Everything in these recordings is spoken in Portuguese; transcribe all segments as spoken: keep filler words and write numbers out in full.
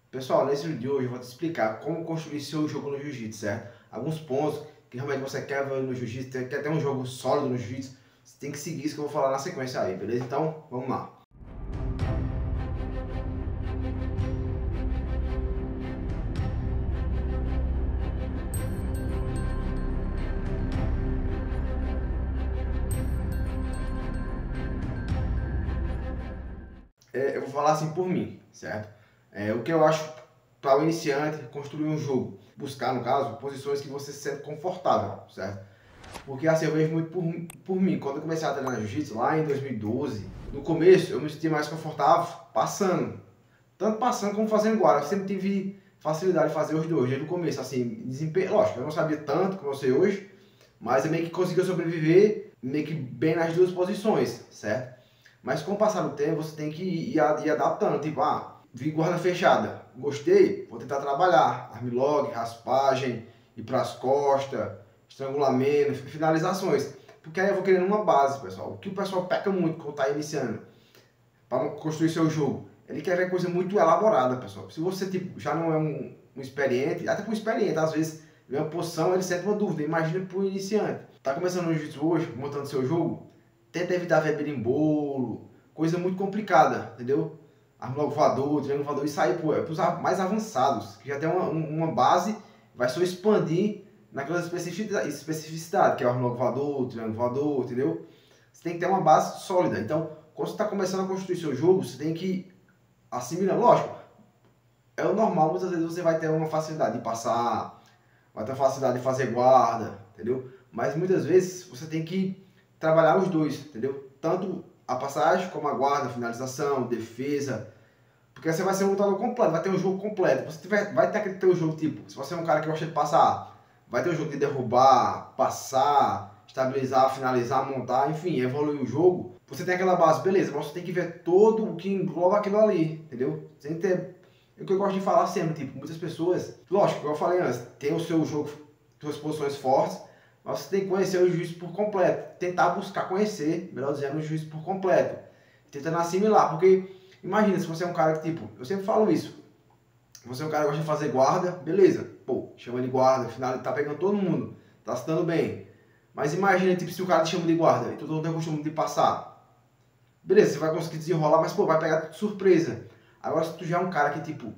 Pessoal, nesse vídeo de hoje eu vou te explicar como construir seu jogo no Jiu-Jitsu, certo? Alguns pontos que realmente você quer ver no Jiu-Jitsu, quer ter um jogo sólido no Jiu-Jitsu, você tem que seguir isso que eu vou falar na sequência aí, beleza? Então, vamos lá. É, eu vou falar assim por mim, certo? É, o que eu acho para o iniciante construir um jogo, buscar no caso, posições que você se sente confortável, certo? Porque assim, eu vejo muito por, por mim, quando eu comecei a treinar jiu-jitsu lá em dois mil e doze, no começo eu me sentia mais confortável passando, tanto passando como fazendo guarda. Eu sempre tive facilidade de fazer os dois, desde o começo, assim, desempenho, lógico, eu não sabia tanto como eu sei hoje, mas eu meio que conseguia sobreviver meio que bem nas duas posições, certo? Mas com o passar do tempo, você tem que ir, ir adaptando, tipo, ah, vi guarda fechada, gostei, vou tentar trabalhar, armlock, raspagem, ir para as costas, estrangulamento, finalizações, porque aí eu vou querendo uma base, pessoal. O que o pessoal peca muito quando está iniciando para construir seu jogo, ele quer ver coisa muito elaborada, pessoal. Se você tipo, já não é um, um experiente, até para um experiente, às vezes vem uma posição, ele sente uma dúvida. Imagina para o iniciante. Tá começando no jiu-jitsu hoje, montando seu jogo, tenta evitar ver berimbolo, coisa muito complicada, entendeu? Armlock voador, triângulo voador, e sair para os mais avançados, que já tem uma, uma base, vai só expandir naquela especificidade, especificidade que é o armlock voador, triângulo voador, entendeu? Você tem que ter uma base sólida. Então, quando você está começando a construir seu jogo, você tem que assimilar. Lógico, é o normal, muitas vezes você vai ter uma facilidade de passar, vai ter uma facilidade de fazer guarda, entendeu? Mas muitas vezes você tem que trabalhar os dois, entendeu? Tanto a passagem como a guarda, finalização, defesa, porque você vai ser um lutador completo, vai ter um jogo completo. Você tiver, vai ter que ter um jogo tipo, se você é um cara que gosta de passar, vai ter um jogo de derrubar, passar, estabilizar, finalizar, montar, enfim, evoluir o jogo. Você tem aquela base, beleza, mas você tem que ver todo o que engloba aquilo ali, entendeu? Sem ter... É o que eu gosto de falar sempre, tipo, muitas pessoas, lógico, como eu falei antes, tem o seu jogo, suas posições fortes, mas você tem que conhecer o juiz por completo, tentar buscar conhecer, melhor dizendo, o juiz por completo, tentando assimilar, porque imagina se você é um cara que, tipo, eu sempre falo isso, você é um cara que gosta de fazer guarda, beleza, pô, chama de guarda, afinal ele tá pegando todo mundo, tá se dando bem, mas imagina, tipo, se o cara te chama de guarda e tu não tem o costume de passar, beleza, você vai conseguir desenrolar, mas, pô, vai pegar de surpresa. Agora, se tu já é um cara que, tipo,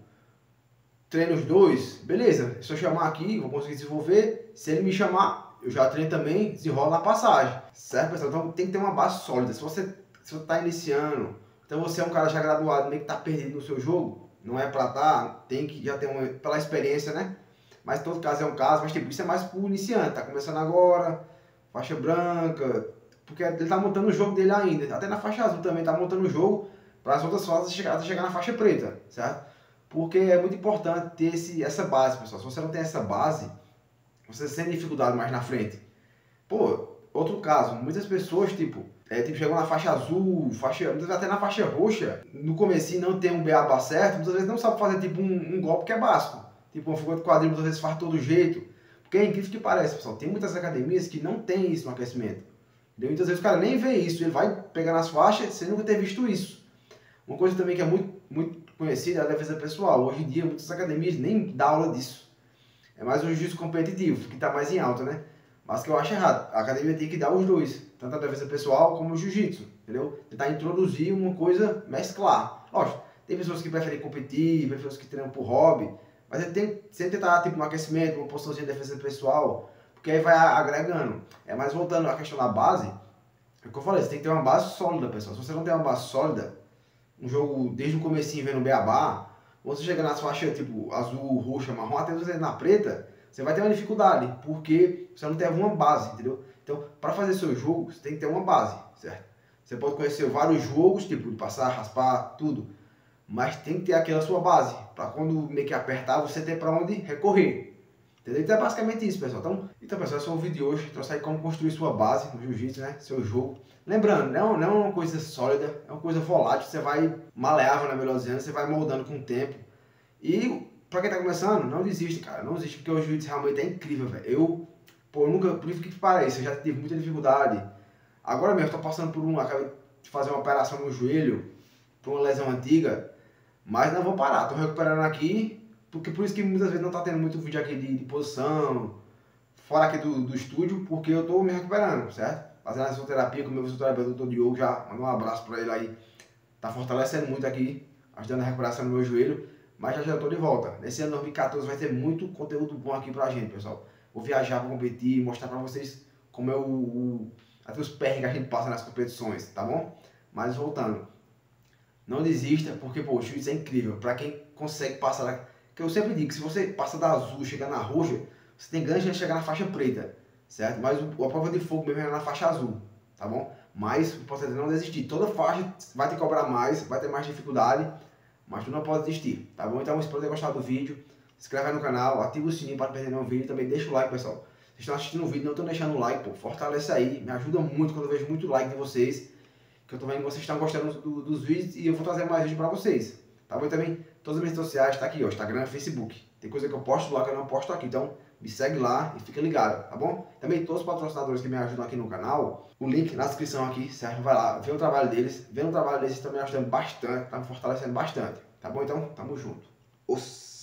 treina os dois, beleza, se eu chamar aqui, vou conseguir desenvolver, se ele me chamar, eu já treino também, desenrola na passagem, certo, pessoal? Então tem que ter uma base sólida. Se você se você tá iniciando, então você é um cara já graduado, meio que tá perdido no seu jogo, não é pra tá, tem que já ter uma, pela experiência, né? Mas todo caso é um caso, mas tipo, isso é mais pro iniciante, tá começando agora, faixa branca, porque ele tá montando o jogo dele ainda, até na faixa azul também tá montando o jogo para as outras fases chegar, chegar na faixa preta, certo? Porque é muito importante ter esse, essa base, pessoal. Se você não tem essa base, você tem dificuldade mais na frente. Pô, outro caso, muitas pessoas, tipo, é, tipo chegam na faixa azul, faixa, muitas vezes até na faixa roxa, no comecinho não tem um beabá certo, muitas vezes não sabe fazer tipo um, um golpe que é básico. Tipo, uma fuga de quadril, muitas vezes faz todo jeito. Porque é incrível que parece, pessoal. Tem muitas academias que não tem isso no aquecimento. Entendeu? Muitas vezes o cara nem vê isso, ele vai pegar nas faixas sem nunca ter visto isso. Uma coisa também que é muito, muito conhecida é a defesa pessoal. Hoje em dia, muitas academias nem dão aula disso. É mais um jiu-jitsu competitivo, que está mais em alta, né? Mas que eu acho errado. A academia tem que dar os dois, tanto a defesa pessoal como o jiu-jitsu, entendeu? Tentar introduzir uma coisa, mesclar. Lógico, tem pessoas que preferem competir, pessoas que treinam por hobby, mas ele tem sempre tentar, tipo, no aquecimento, uma posiçãozinha de defesa pessoal, porque aí vai agregando. É, mas voltando à questão da base, é o que eu falei, você tem que ter uma base sólida, pessoal. Se você não tem uma base sólida, um jogo desde o comecinho vendo beabá, você chega nas faixas tipo azul, roxa, marrom, até você na preta, você vai ter uma dificuldade, porque você não teve uma base, entendeu? Então, para fazer seu jogo, você tem que ter uma base, certo? Você pode conhecer vários jogos, tipo de passar, raspar, tudo, mas tem que ter aquela sua base, para quando meio que apertar, você ter para onde recorrer. Entendeu? Então é basicamente isso, pessoal. Então, então pessoal, esse é o vídeo de hoje. Trouxe aí como construir sua base no jiu-jitsu, né? Seu jogo. Lembrando, não, não é uma coisa sólida, é uma coisa volátil. Você vai maleável, na melhor dizendo, você vai moldando com o tempo. E pra quem tá começando, não desiste, cara. Não desiste, porque o jiu-jitsu realmente é incrível, velho. Eu, pô, eu nunca, por isso que pareça, eu já tive muita dificuldade. Agora mesmo, eu tô passando por um, acabei de fazer uma operação no joelho, por uma lesão antiga. Mas não vou parar, tô recuperando aqui, porque por isso que muitas vezes não tá tendo muito vídeo aqui de, de posição, fora aqui do, do estúdio, porque eu tô me recuperando, certo? Fazendo a fisioterapia com o meu fisioterapeuta, o doutor Diogo, já mandou um abraço pra ele aí. Tá fortalecendo muito aqui, ajudando a recuperação do meu joelho, mas já já tô de volta. Nesse ano dois mil e quatorze vai ter muito conteúdo bom aqui pra gente, pessoal. Vou viajar pra competir, mostrar pra vocês como é o, o até os perrengues que a gente passa nas competições, tá bom? Mas voltando, não desista, porque pô, o jiu-jitsu é incrível. Pra quem consegue passar da... que eu sempre digo, que se você passa da azul e chega na roxa, você tem grande chance de chegar na faixa preta, certo? Mas o, a prova de fogo mesmo é na faixa azul, tá bom? Mas o importante é não desistir. Toda faixa vai te cobrar mais, vai ter mais dificuldade, mas tu não pode desistir, tá bom? Então espero ter gostado do vídeo. Se inscreve aí no canal, ativa o sininho para não perder nenhum vídeo. Também deixa o like, pessoal. Vocês estão assistindo o vídeo, não estão deixando o like, pô, fortalece aí. Me ajuda muito quando eu vejo muito like de vocês. Que eu tô vendo que vocês estão gostando do, dos vídeos e eu vou trazer mais vídeos para vocês. Tá bom? E também, todas as minhas redes sociais tá aqui, ó, Instagram, Facebook. Tem coisa que eu posto lá que eu não posto aqui, então me segue lá e fica ligado, tá bom? Também todos os patrocinadores que me ajudam aqui no canal, o link na descrição aqui, certo? Vai lá, vê o trabalho deles, vê o trabalho deles, estão me ajudando bastante, tá me fortalecendo bastante, tá bom? Então, tamo junto. Os...